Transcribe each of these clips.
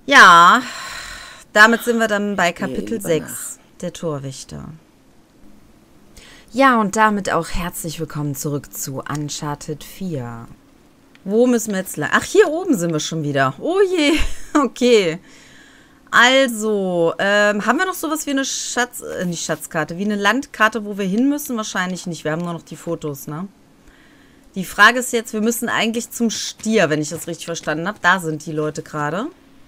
Ja, damit sind wir dann bei Kapitel 6, der Torwächter. Ja, und damit auch herzlich willkommen zurück zu Uncharted 4. Wo müssen wir jetzt lang? Ach, hier oben sind wir schon wieder. Oh je, okay. Also, haben wir noch sowas wie eine nicht Schatzkarte, wie eine Landkarte, wo wir hin müssen? Wahrscheinlich nicht, wir haben nur noch die Fotos, ne? Die Frage ist jetzt, wir müssen eigentlich zum Stier, wenn ich das richtig verstanden habe. Da sind die Leute gerade.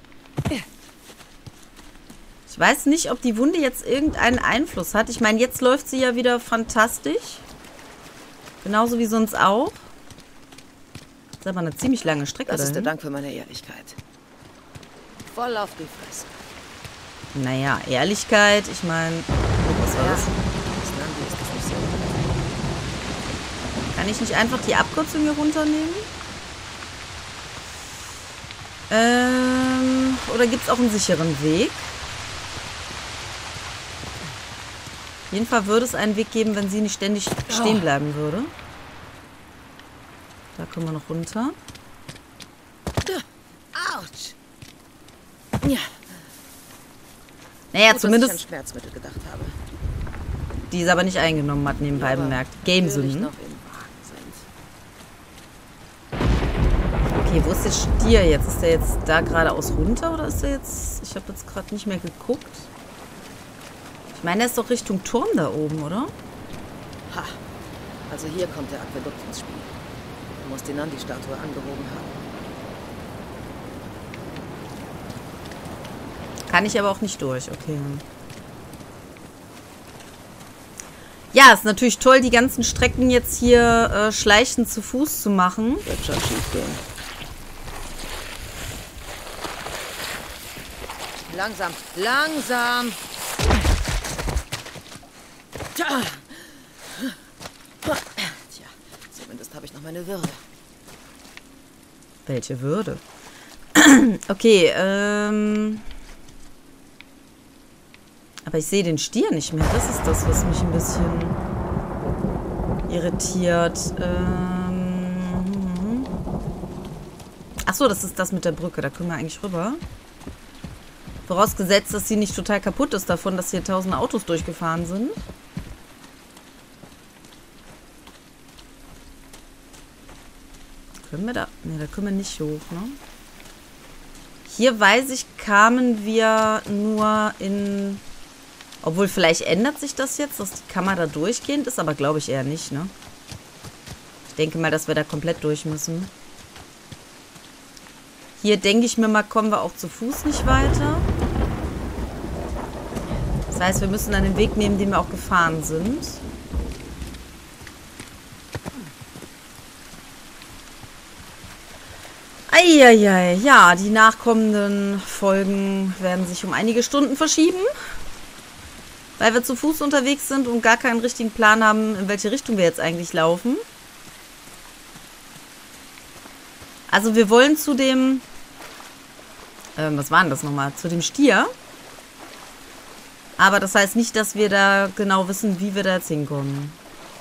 Ich weiß nicht, ob die Wunde jetzt irgendeinen Einfluss hat. Ich meine, jetzt läuft sie ja wieder fantastisch. Genauso wie sonst auch. Das ist aber eine ziemlich lange Strecke. Das ist der Dank für meine Ehrlichkeit. Voll auf die Fresse. Naja, Ehrlichkeit, ich meine... Was war das? Kann ich nicht einfach die Abkürzung hier runternehmen? Oder gibt es auch einen sicheren Weg? Auf jeden Fall würde es einen Weg geben, wenn sie nicht ständig stehen bleiben würde. Da können wir noch runter. Autsch! Ja. Naja, gut, zumindest... dass ich an Schmerzmittel gedacht habe. Die es aber nicht eingenommen hat, nebenbei bemerkt. Game-Sünden. Okay, wo ist der Stier jetzt? Ist der jetzt da geradeaus runter oder ist der jetzt... Ich habe jetzt gerade nicht mehr geguckt. Ich meine, der ist doch Richtung Turm da oben, oder? Ha! Also hier kommt der Aquädukt ins Spiel. Du musst die Nandi-Statue angehoben haben. Kann ich aber auch nicht durch, okay. Ja, ist natürlich toll, die ganzen Strecken jetzt hier schleichend zu Fuß zu machen. Wird schon schief gehen. Langsam, langsam! Tja, zumindest habe ich noch meine Würde. Welche Würde? Okay, aber ich sehe den Stier nicht mehr. Das ist das, was mich ein bisschen irritiert. Achso, das ist das mit der Brücke. Da können wir eigentlich rüber. Vorausgesetzt, dass sie nicht total kaputt ist davon, dass hier 1000 Autos durchgefahren sind. Können wir da... Ne, da können wir nicht hoch, ne? Hier, weiß ich, kamen wir nur in... Obwohl, vielleicht ändert sich das jetzt, dass die Kammer da durchgehend ist, aber glaube ich eher nicht, ne? Ich denke mal, dass wir da komplett durch müssen. Hier, denke ich mir mal, kommen wir auch zu Fuß nicht weiter. Das heißt, wir müssen dann den Weg nehmen, den wir auch gefahren sind. Eieiei, ja, die nachkommenden Folgen werden sich um einige Stunden verschieben. Weil wir zu Fuß unterwegs sind und gar keinen richtigen Plan haben, in welche Richtung wir jetzt eigentlich laufen. Also wir wollen zu dem... was war denn das nochmal? Zu dem Stier. Aber das heißt nicht, dass wir da genau wissen, wie wir da jetzt hinkommen.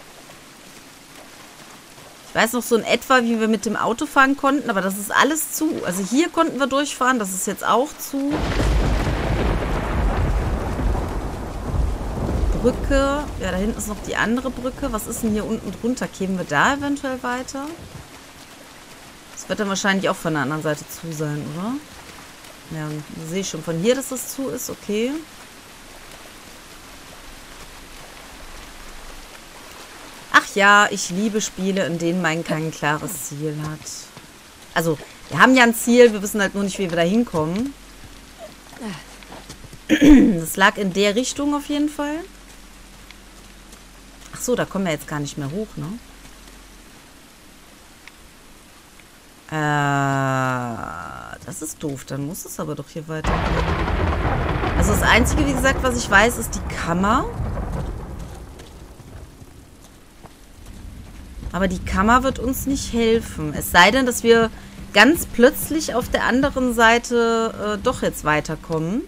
Ich weiß noch so in etwa, wie wir mit dem Auto fahren konnten, aber das ist alles zu. Also hier konnten wir durchfahren, das ist jetzt auch zu. Brücke. Ja, da hinten ist noch die andere Brücke. Was ist denn hier unten drunter? Kämen wir da eventuell weiter? Das wird dann wahrscheinlich auch von der anderen Seite zu sein, oder? Ja, sehe ich schon von hier, dass das zu ist. Okay. Ach ja, ich liebe Spiele, in denen man kein klares Ziel hat. Also, wir haben ja ein Ziel, wir wissen halt nur nicht, wie wir da hinkommen. Das lag in der Richtung auf jeden Fall. Ach so, da kommen wir jetzt gar nicht mehr hoch, ne? Das ist doof. Dann muss es aber doch hier weitergehen. Also das Einzige, wie gesagt, was ich weiß, ist die Kammer. Aber die Kammer wird uns nicht helfen. Es sei denn, dass wir ganz plötzlich auf der anderen Seite doch jetzt weiterkommen.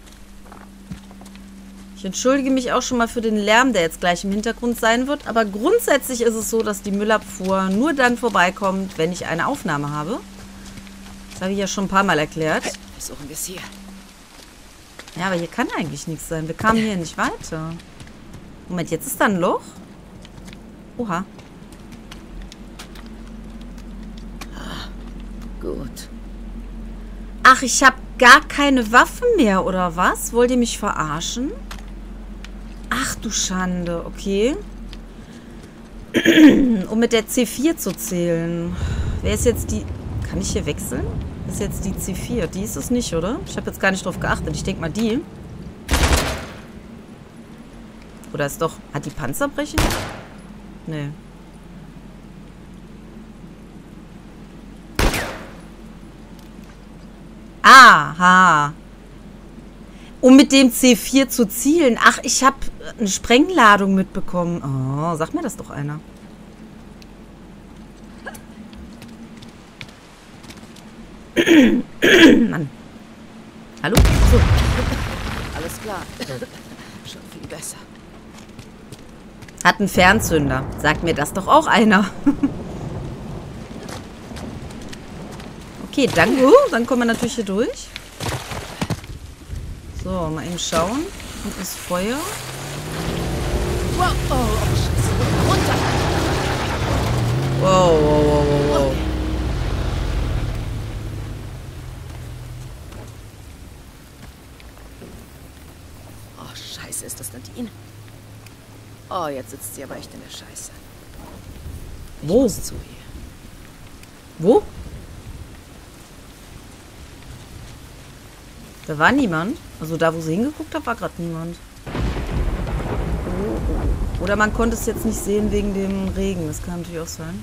Ich entschuldige mich auch schon mal für den Lärm, der jetzt gleich im Hintergrund sein wird. Aber grundsätzlich ist es so, dass die Müllabfuhr nur dann vorbeikommt, wenn ich eine Aufnahme habe. Das habe ich ja schon ein paar Mal erklärt. Versuchen wir es hier. Ja, aber hier kann eigentlich nichts sein. Wir kamen hier nicht weiter. Moment, jetzt ist da ein Loch? Oha. Gut. Ach, ich habe gar keine Waffen mehr, oder was? Wollt ihr mich verarschen? Ach du Schande, okay. Um mit der C4 zu zählen. Wer ist jetzt die... Kann ich hier wechseln? Das ist jetzt die C4. Die ist es nicht, oder? Ich habe jetzt gar nicht drauf geachtet. Ich denke mal die. Oder ist doch... Hat die Panzerbrechen? Nee. Aha. Um mit dem C4 zu zielen. Ach, ich habe eine Sprengladung mitbekommen. Oh, sag mir das doch einer. Mann. Hallo? So. Alles klar. Schon viel besser. Hat einen Fernzünder. Sagt mir das doch auch einer. Okay, danke. Dann kommen wir natürlich hier durch. So, mal eben schauen. Und das Feuer. Wow, oh, Scheiße. Runter. Wow, wow, wow, wow, wow. Oh, Scheiße, ist das Nadine? Oh, jetzt sitzt sie aber echt in der Scheiße. Ich Wo? muss zu ihr. Wo? Da war niemand. Also da, wo sie hingeguckt hat, war gerade niemand. Oder man konnte es jetzt nicht sehen wegen dem Regen. Das kann natürlich auch sein.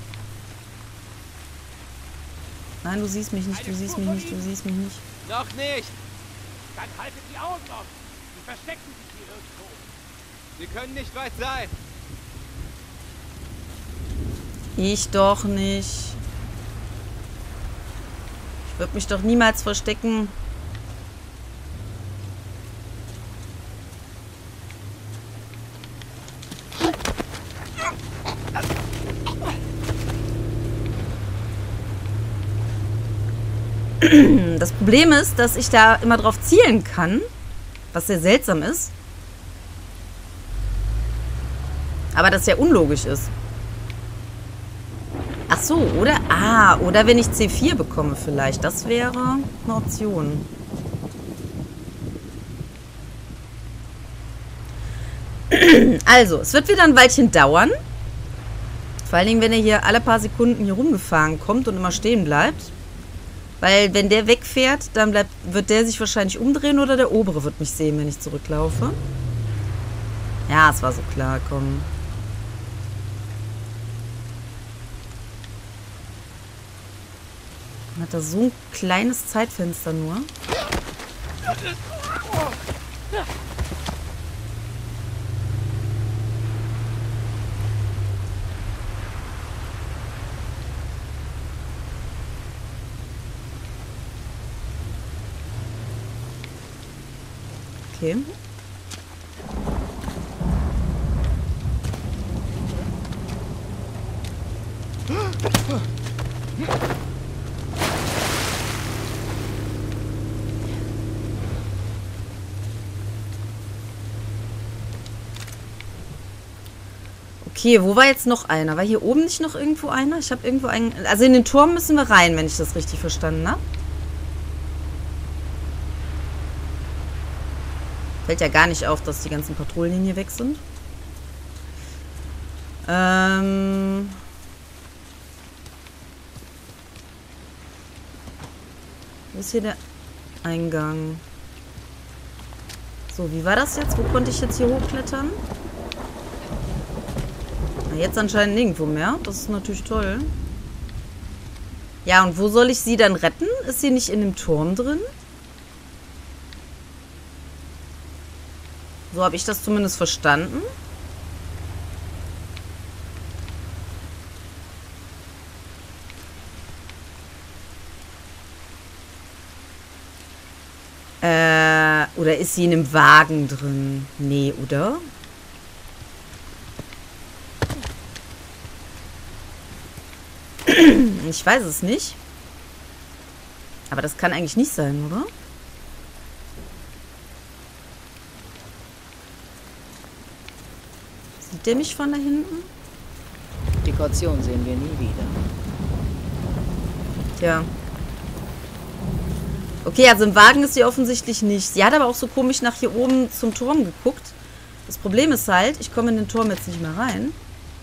Nein, du siehst mich nicht, du siehst mich nicht, du siehst mich nicht. Noch nicht! Dann haltet die Augen offen! Sie verstecken sich hier irgendwo. Sie können nicht weit sein. Ich doch nicht. Ich würde mich doch niemals verstecken. Das Problem ist, dass ich da immer drauf zielen kann, was sehr seltsam ist. Aber das ja unlogisch ist. Ach so, oder? Ah, oder wenn ich C4 bekomme vielleicht. Das wäre eine Option. Also, es wird wieder ein Weilchen dauern. Vor allen Dingen, wenn er hier alle paar Sekunden hier rumgefahren kommt und immer stehen bleibt. Weil, wenn der wegfährt, dann wird der sich wahrscheinlich umdrehen oder der obere wird mich sehen, wenn ich zurücklaufe. Ja, es war so klar, komm. Man hat da so ein kleines Zeitfenster nur. Okay. Okay, wo war jetzt noch einer? War hier oben nicht noch irgendwo einer? Ich habe irgendwo einen... Also in den Turm müssen wir rein, wenn ich das richtig verstanden habe. Fällt ja gar nicht auf, dass die ganzen Patrouillen hier weg sind. Wo ist hier der Eingang? So, wie war das jetzt? Wo konnte ich jetzt hier hochklettern? Na, jetzt anscheinend nirgendwo mehr. Das ist natürlich toll. Ja, und wo soll ich sie dann retten? Ist sie nicht in dem Turm drin? So habe ich das zumindest verstanden. Oder ist sie in einem Wagen drin? Nee, oder? Ich weiß es nicht. Aber das kann eigentlich nicht sein, oder? Sieht der mich von da hinten? Die Kaution sehen wir nie wieder. Tja. Okay, also im Wagen ist sie offensichtlich nicht. Sie hat aber auch so komisch nach hier oben zum Turm geguckt. Das Problem ist halt, ich komme in den Turm jetzt nicht mehr rein.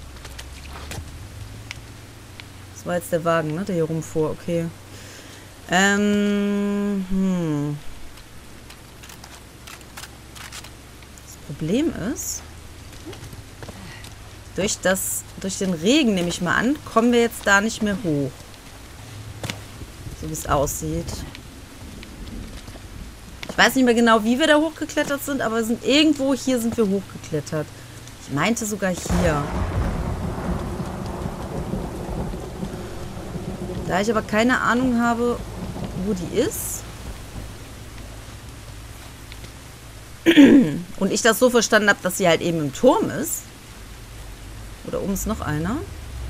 Das war jetzt der Wagen, ne, der hier rumfuhr. Okay. Das Problem ist, durch den Regen, nehme ich mal an, kommen wir jetzt da nicht mehr hoch. So wie es aussieht. Ich weiß nicht mehr genau, wie wir da hochgeklettert sind, aber irgendwo hier sind wir hochgeklettert. Ich meinte sogar hier. Da ich aber keine Ahnung habe, wo die ist. Und ich das so verstanden habe, dass sie halt eben im Turm ist. Oder oben ist noch einer.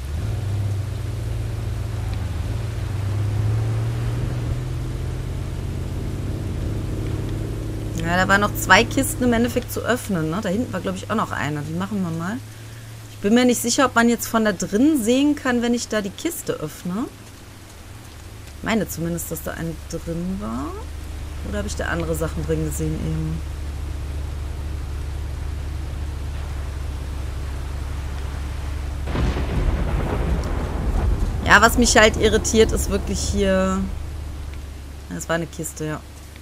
Ja, da waren noch 2 Kisten im Endeffekt zu öffnen. Ne? Da hinten war, glaube ich, auch noch einer. Die machen wir mal. Ich bin mir nicht sicher, ob man jetzt von da drin sehen kann, wenn ich da die Kiste öffne. Ich meine zumindest, dass da ein drin war. Oder habe ich da andere Sachen drin gesehen eben? Ja, was mich halt irritiert, ist wirklich hier... Das war eine Kiste, ja.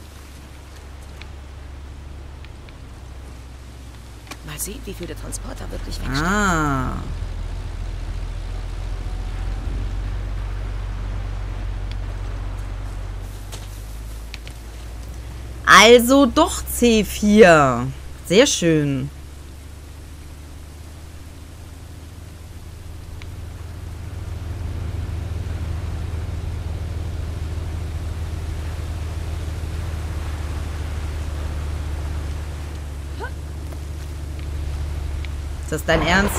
Mal sehen, wie viel der Transporter wirklich wegsteckt. Ah. Also doch C4. Sehr schön. Ist das dein Ernst?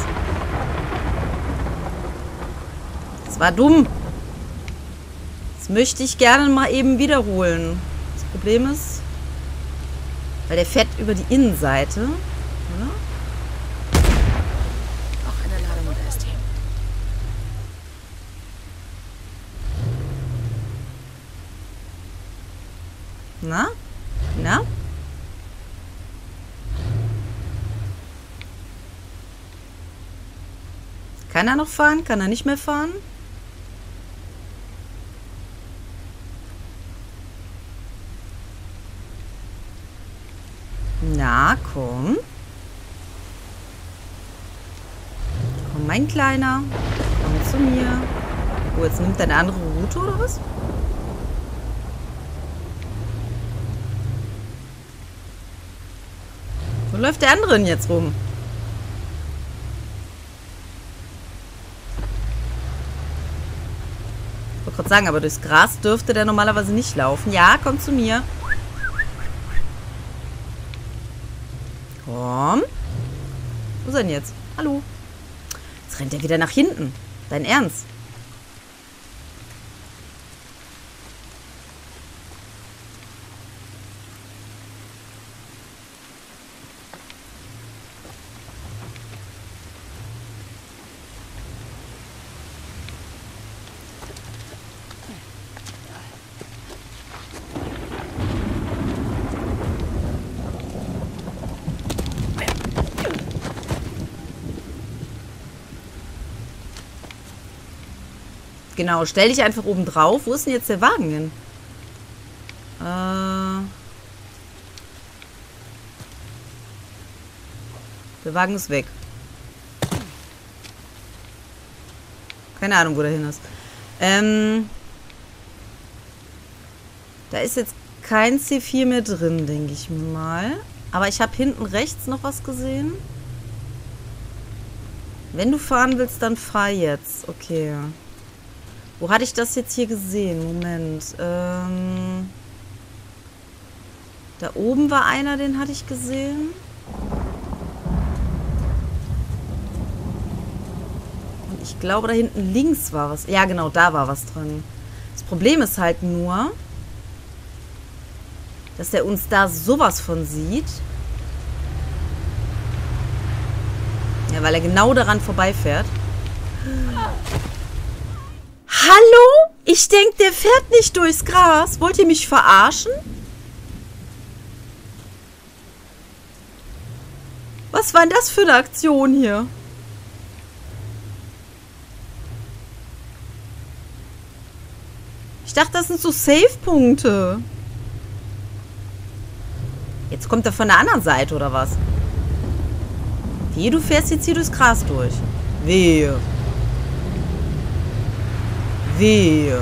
Das war dumm. Das möchte ich gerne mal eben wiederholen. Das Problem ist, weil der fährt über die Innenseite, oder? Auch eine Ladung und ST. Na? Na? Kann er noch fahren? Kann er nicht mehr fahren? Na, komm. Komm, mein Kleiner. Komm zu mir. Oh, jetzt nimmt er eine andere Route, oder was? Wo läuft der andere denn jetzt rum? Ich wollte gerade sagen, aber durchs Gras dürfte der normalerweise nicht laufen. Ja, komm zu mir. Komm. Wo ist er denn jetzt? Hallo. Jetzt rennt er wieder nach hinten. Dein Ernst? Genau, stell dich einfach oben drauf. Wo ist denn jetzt der Wagen hin? Der Wagen ist weg. Keine Ahnung, wo der hin ist. Da ist jetzt kein C4 mehr drin, denke ich mal. Aber ich habe hinten rechts noch was gesehen. Wenn du fahren willst, dann fahr jetzt. Okay. Wo hatte ich das jetzt hier gesehen? Moment. Da oben war einer, den hatte ich gesehen. Und ich glaube, da hinten links war was. Ja, genau, da war was drin. Das Problem ist halt nur, dass der uns da sowas von sieht. Ja, weil er genau daran vorbeifährt. Hallo? Ich denke, der fährt nicht durchs Gras. Wollt ihr mich verarschen? Was war denn das für eine Aktion hier? Ich dachte, das sind so Save-Punkte. Jetzt kommt er von der anderen Seite, oder was? Wie, du fährst jetzt hier durchs Gras durch. Wehe. Wehe.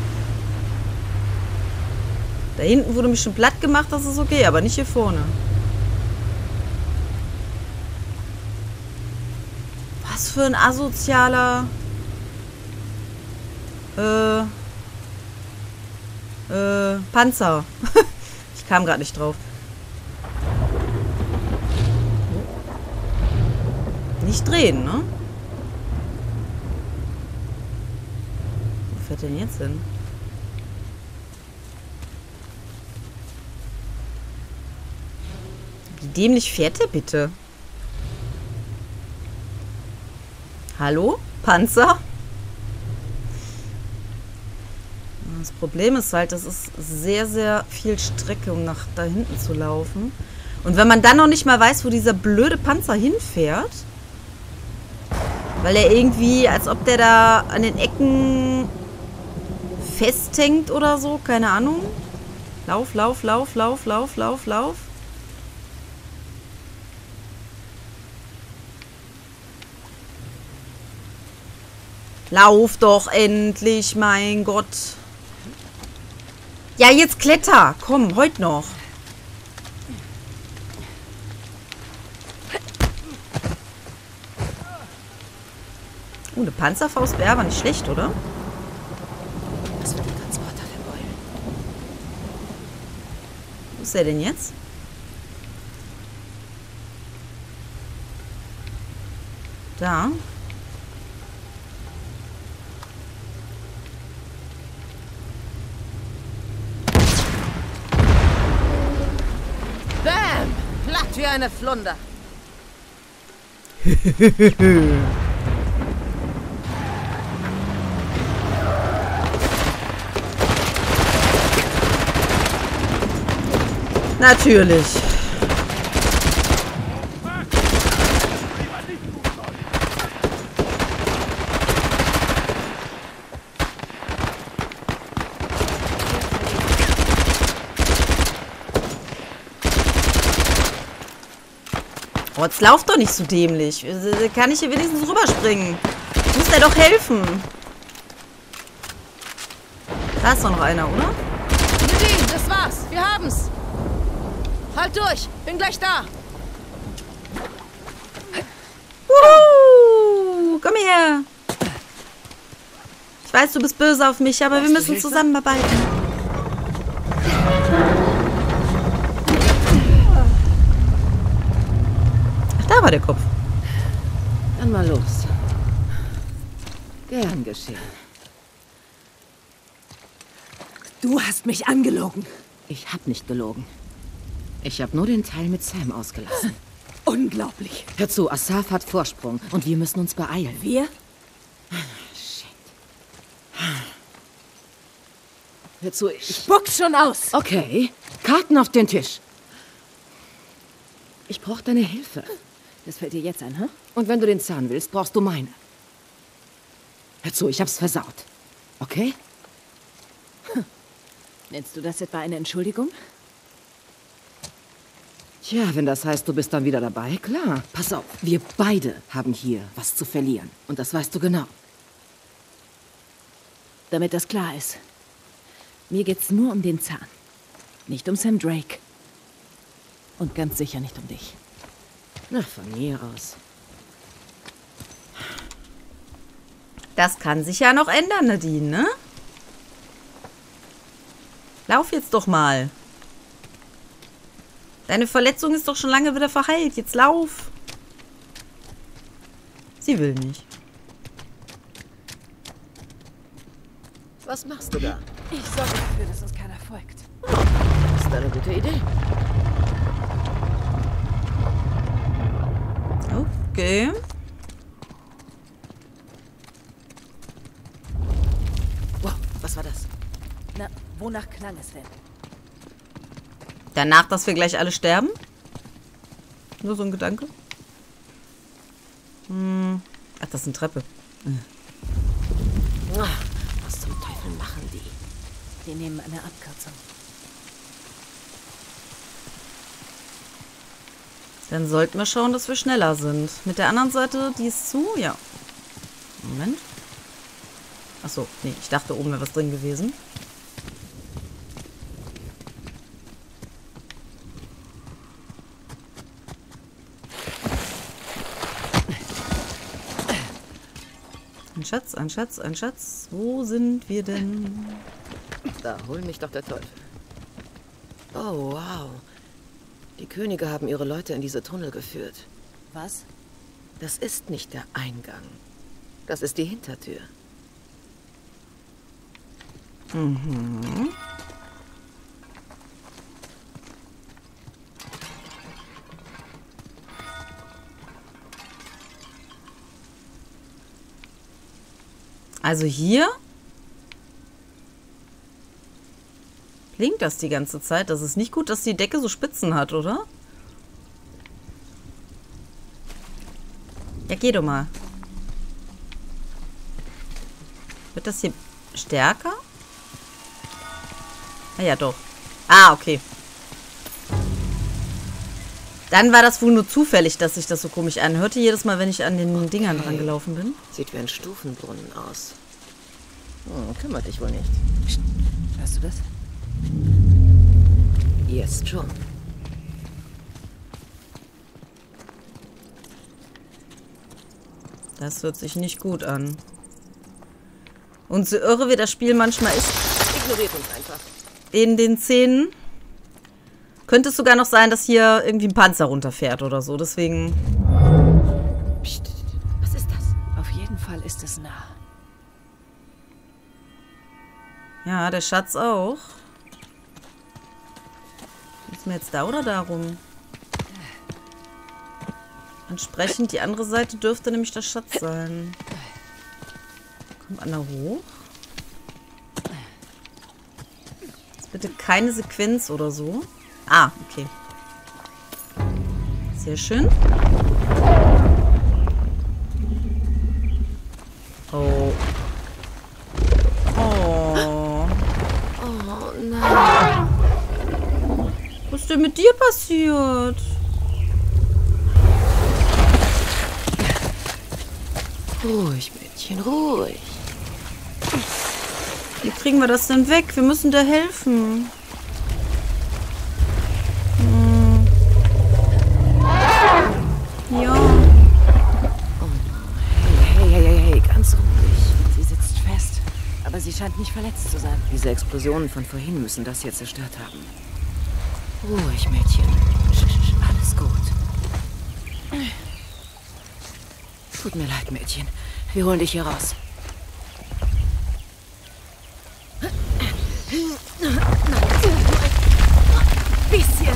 Da hinten wurde mich schon platt gemacht, das ist okay, aber nicht hier vorne. Was für ein asozialer... Panzer. Ich kam gerade nicht drauf. Nicht drehen, ne? Wo fährt denn jetzt hin? Wie dämlich fährt der bitte? Hallo? Panzer? Das Problem ist halt, das ist sehr, sehr viel Strecke, um nach da hinten zu laufen. Und wenn man dann noch nicht mal weiß, wo dieser blöde Panzer hinfährt, weil er irgendwie, als ob der da an den Ecken festhängt oder so, keine Ahnung. Lauf, lauf, lauf, lauf, lauf, lauf, lauf. Lauf doch endlich, mein Gott. Ja, jetzt kletter. Komm, heute noch. Oh, eine Panzerfaust wäre aber nicht schlecht, oder? Was für die Transporter der Beulen. Wo ist der denn jetzt? Da. Bam! Platt wie eine Flunder. Natürlich. Oh, jetzt lauf doch nicht so dämlich. Kann ich hier wenigstens rüberspringen? Muss der doch helfen. Da ist doch noch einer, oder? Nadine, das war's. Wir haben's. Halt durch. Bin gleich da. Komm her. Ich weiß, du bist böse auf mich, aber wir müssen zusammenarbeiten. Ach, da war der Kopf. Dann mal los. Gern geschehen. Du hast mich angelogen. Ich hab nicht gelogen. Ich habe nur den Teil mit Sam ausgelassen. Unglaublich. Hör zu, Asaf hat Vorsprung und wir müssen uns beeilen. Wir? Shit. Hör zu, Spuck's schon aus. Okay, Karten auf den Tisch. Ich brauche deine Hilfe. Das fällt dir jetzt ein, hä? Und wenn du den Zahn willst, brauchst du meine. Hör zu, ich hab's versaut. Okay? Nennst du das etwa eine Entschuldigung? Tja, wenn das heißt, du bist dann wieder dabei, klar. Pass auf, wir beide haben hier was zu verlieren. Und das weißt du genau. Damit das klar ist. Mir geht's nur um den Zahn. Nicht um Sam Drake. Und ganz sicher nicht um dich. Na, von mir aus. Das kann sich ja noch ändern, Nadine, ne? Lauf jetzt doch mal. Deine Verletzung ist doch schon lange wieder verheilt. Jetzt lauf. Sie will nicht. Was machst du da? Ich sorge dafür, dass uns keiner folgt. Das ist eine gute Idee. Okay. Wonach klang es denn? Danach, dass wir gleich alle sterben? Nur so ein Gedanke. Ach, das ist eine Treppe. Was zum Teufel machen die? Wir nehmen eine Abkürzung. Dann sollten wir schauen, dass wir schneller sind. Mit der anderen Seite, die ist zu? Ja. Moment. Achso, nee, ich dachte, oben wäre was drin gewesen. Ein Schatz, ein Schatz, ein Schatz. Wo sind wir denn? Da hol mich doch der Teufel. Oh, wow. Die Könige haben ihre Leute in diese Tunnel geführt. Was? Das ist nicht der Eingang. Das ist die Hintertür. Mhm. Also hier blinkt das die ganze Zeit. Das ist nicht gut, dass die Decke so Spitzen hat, oder? Ja, geh doch mal. Wird das hier stärker? Ah ja, doch. Ah, okay. Dann war das wohl nur zufällig, dass sich das so komisch anhörte. Jedes Mal, wenn ich an den Dingern dran gelaufen bin. Sieht wie ein Stufenbrunnen aus. Kümmert dich wohl nicht. Psst. Hörst du das? Jetzt schon. Das hört sich nicht gut an. Und so irre wie das Spiel manchmal ist, Ignoriert uns einfach. in den Szenen, könnte es sogar noch sein, dass hier irgendwie ein Panzer runterfährt oder so. Deswegen... Psst. Was ist das? Auf jeden Fall ist es nah. Ja, der Schatz auch. Ist mir jetzt da oder da rum? Entsprechend, die andere Seite dürfte nämlich der Schatz sein. Kommt einer hoch? Jetzt bitte keine Sequenz oder so. Ah, okay. Sehr schön. Oh. Oh. Oh nein. Was ist denn mit dir passiert? Ruhig, Mädchen, ruhig. Wie kriegen wir das denn weg? Wir müssen da helfen. Ja. Hey, ganz ruhig. Sie sitzt fest, aber sie scheint nicht verletzt zu sein. Diese Explosionen von vorhin müssen das hier zerstört haben. Ruhig, Mädchen. Alles gut. Tut mir leid, Mädchen. Wir holen dich hier raus. Bisschen.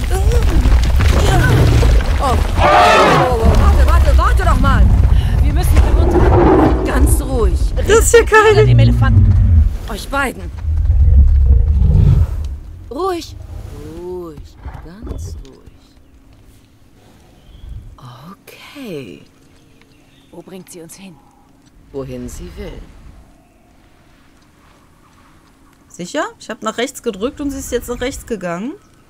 Oh. Warte doch mal. Wir müssen hier runter. Ganz ruhig. Das ist ja keine... Dem Elefanten. Euch beiden. Ruhig. Ruhig. Ganz ruhig. Okay. Wo bringt sie uns hin? Wohin sie will. Sicher? Ich habe nach rechts gedrückt und sie ist jetzt nach rechts gegangen.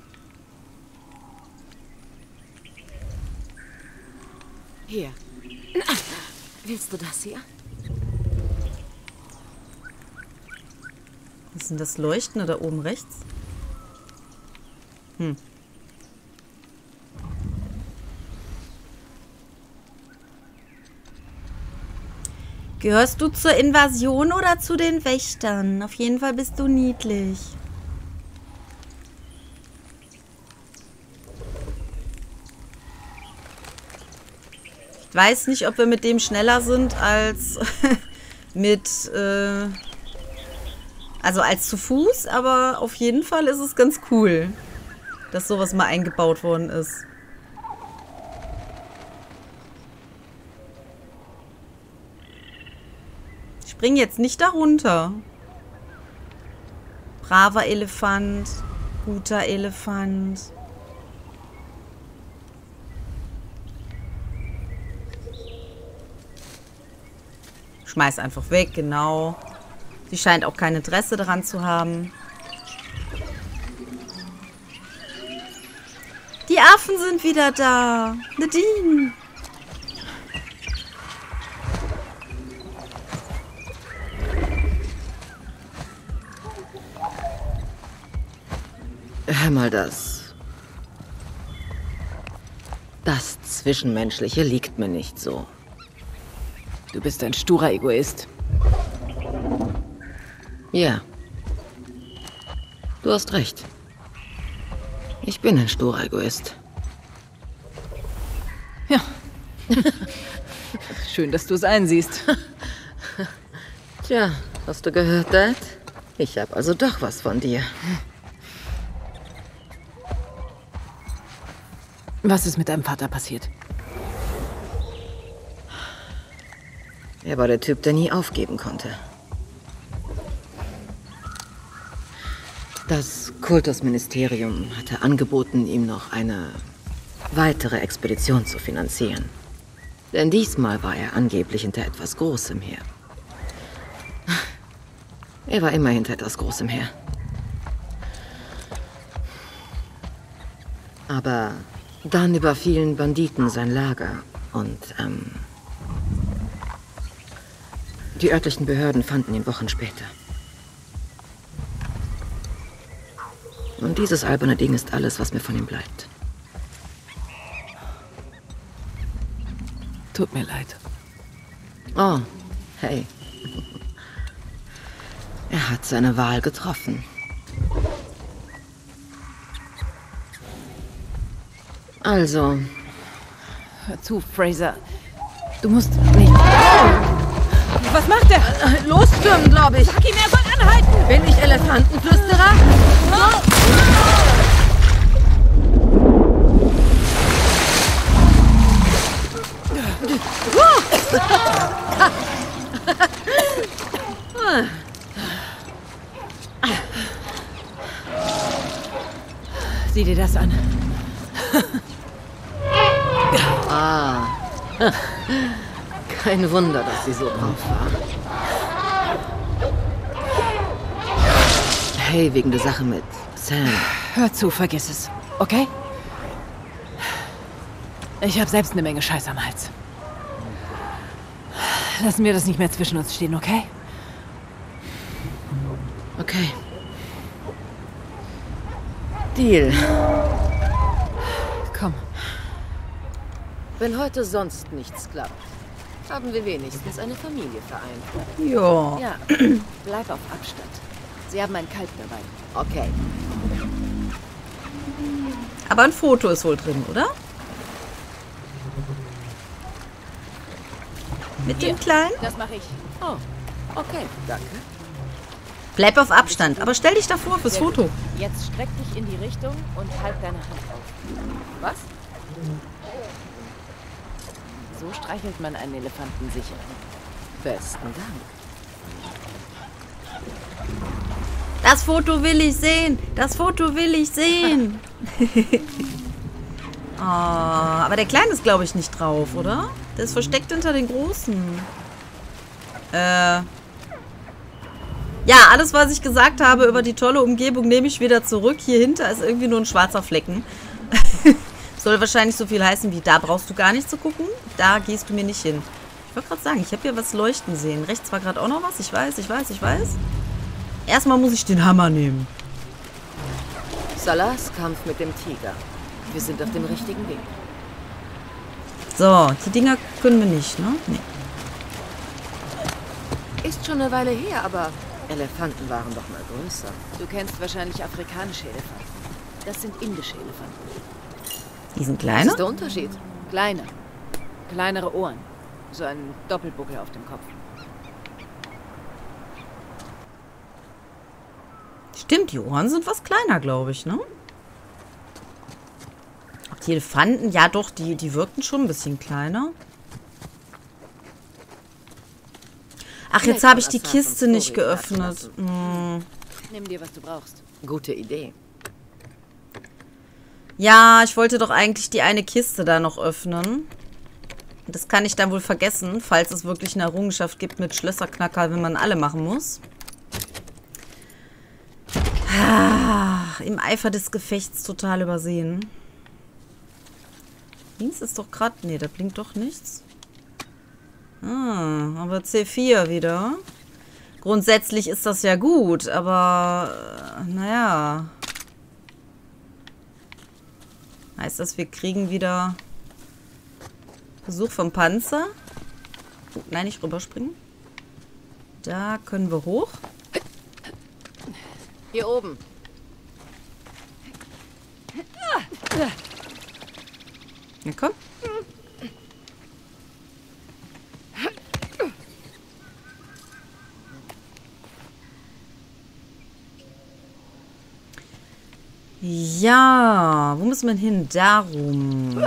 Hier. Willst du das hier? Was ist denn das Leuchtende da oben rechts? Hm. Gehörst du zur Invasion oder zu den Wächtern? Auf jeden Fall bist du niedlich. Ich weiß nicht, ob wir mit dem schneller sind als mit, also als zu Fuß, aber auf jeden Fall ist es ganz cool, dass sowas mal eingebaut worden ist. Ich spring jetzt nicht da runter. Braver Elefant. Guter Elefant. Schmeiß einfach weg, genau. Sie scheint auch kein Interesse daran zu haben. Die Affen sind wieder da. Nadine. Hör mal Das Zwischenmenschliche liegt mir nicht so. Du bist ein sturer Egoist. Ja. Du hast recht. Ich bin ein sturer Egoist. Ja. Schön, dass du es einsiehst. Tja, hast du gehört, Dad? Ich habe also doch was von dir. Was ist mit deinem Vater passiert? Er war der Typ, der nie aufgeben konnte. Das Kultusministerium hatte angeboten, ihm noch eine weitere Expedition zu finanzieren. Denn diesmal war er angeblich hinter etwas Großem her. Er war immer hinter etwas Großem her. Aber dann überfielen Banditen sein Lager und die örtlichen Behörden fanden ihn Wochen später. Und dieses alberne Ding ist alles, was mir von ihm bleibt. Tut mir leid. Oh, hey. Er hat seine Wahl getroffen. Also. Hör zu, Fraser. Du musst nicht... Was macht er? Losstürmen, glaube ich. Sag ihm, er soll anhalten! Bin ich Elefantenflüsterer? Sieh dir das an. Ah. Kein Wunder, dass sie so drauf war. Hey, wegen der Sache mit Sam. Hör zu, vergiss es. Okay? Ich habe selbst eine Menge Scheiß am Hals. Lassen wir das nicht mehr zwischen uns stehen, okay? Okay. Deal. Komm. Wenn heute sonst nichts klappt, haben wir wenigstens eine Familie vereint. Ja. Ja, bleib auf Abstand. Sie haben ein Kalb dabei. Okay. Aber ein Foto ist wohl drin, oder? Mit dem Kleinen? Das mache ich. Oh, okay, danke. Bleib auf Abstand, aber stell dich davor fürs Foto. Jetzt streck dich in die Richtung und halt deine Hand auf. Was? So streichelt man einen Elefanten sicher. Besten Dank. Das Foto will ich sehen. Das Foto will ich sehen. Oh, aber der Kleine ist, glaube ich, nicht drauf, oder? Der ist versteckt hinter den Großen. Ja, alles, was ich gesagt habe über die tolle Umgebung, nehme ich wieder zurück. Hier hinter ist irgendwie nur ein schwarzer Flecken. Soll wahrscheinlich so viel heißen wie, da brauchst du gar nicht zu gucken. Da gehst du mir nicht hin. Ich wollte gerade sagen, ich habe hier was leuchten sehen. Rechts war gerade auch noch was. Ich weiß. Erstmal muss ich den Hammer nehmen. Salahs Kampf mit dem Tiger. Wir sind auf dem richtigen Weg. So, die Dinger können wir nicht, ne? Nee. Ist schon eine Weile her, aber Elefanten waren doch mal größer. Du kennst wahrscheinlich afrikanische Elefanten. Das sind indische Elefanten. Die sind Was kleiner? ist der Unterschied? Kleiner. Kleinere Ohren. So ein Doppelbuckel auf dem Kopf. Stimmt, die Ohren sind was kleiner, glaube ich, ne? Auch die Elefanten, ja doch, die wirkten schon ein bisschen kleiner. Ach, jetzt habe ich die Kiste nicht geöffnet. Nimm dir, was du brauchst. Gute Idee. Ja, ich wollte doch eigentlich die eine Kiste da noch öffnen. Das kann ich dann wohl vergessen, falls es wirklich eine Errungenschaft gibt mit Schlösserknacker, wenn man alle machen muss. Im Eifer des Gefechts total übersehen. Links ist doch gerade... Nee, da blinkt doch nichts. Aber C4 wieder. Grundsätzlich ist das ja gut, aber... naja. Heißt das, wir kriegen wieder... Besuch vom Panzer? Oh, nein, nicht rüberspringen. Da können wir hoch. Hier oben. Na komm. Ja, wo muss man hin? Darum.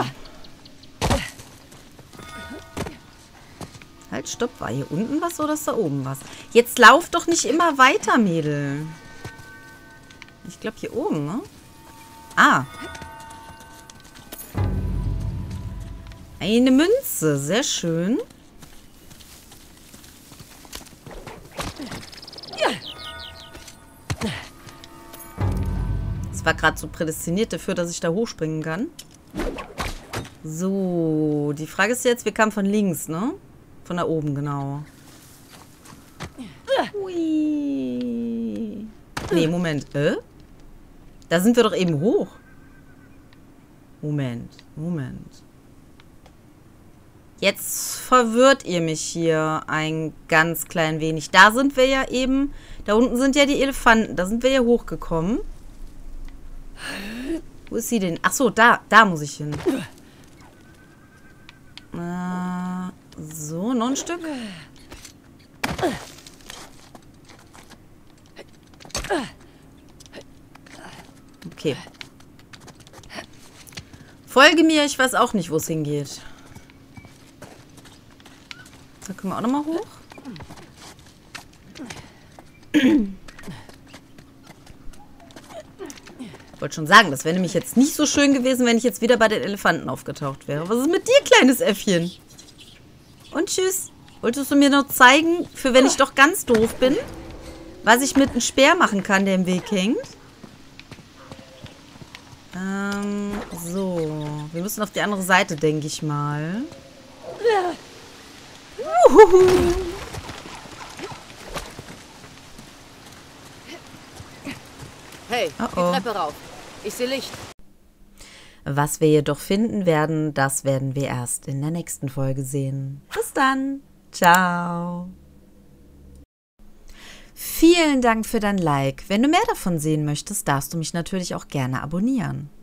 Halt, stopp. War hier unten was oder ist da oben was? Jetzt lauf doch nicht immer weiter, Mädel. Ich glaube hier oben, ne? Ah. Eine Münze. Sehr schön. Das war gerade so prädestiniert dafür, dass ich da hochspringen kann. So, die Frage ist jetzt, wir kamen von links, ne? Von da oben, genau. Hui. Nee, Moment. Da sind wir doch eben hoch. Moment. Jetzt verwirrt ihr mich hier ein ganz klein wenig. Da sind wir ja eben... Da unten sind ja die Elefanten. Da sind wir ja hochgekommen. Wo ist sie denn? Ach so, da muss ich hin. So, noch ein Stück. Okay. Folge mir, ich weiß auch nicht, wo es hingeht. Da können wir auch nochmal hoch. Ich wollte schon sagen, das wäre nämlich jetzt nicht so schön gewesen, wenn ich jetzt wieder bei den Elefanten aufgetaucht wäre. Was ist mit dir, kleines Äffchen? Und tschüss. Wolltest du mir noch zeigen, für wenn ich doch ganz doof bin, was ich mit einem Speer machen kann, der im Weg hängt? So. Wir müssen auf die andere Seite, denke ich mal. Hey, Oh oh. die Treppe rauf. Ich sehe Licht. Was wir jedoch finden werden, das werden wir erst in der nächsten Folge sehen. Bis dann. Ciao. Vielen Dank für dein Like. Wenn du mehr davon sehen möchtest, darfst du mich natürlich auch gerne abonnieren.